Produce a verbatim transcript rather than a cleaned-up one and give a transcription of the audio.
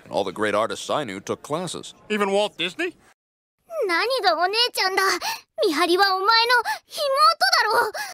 All the great artists I knew took classes. Even Walt Disney? 何がお姉ちゃんだ。見張りはお前の妹だろ。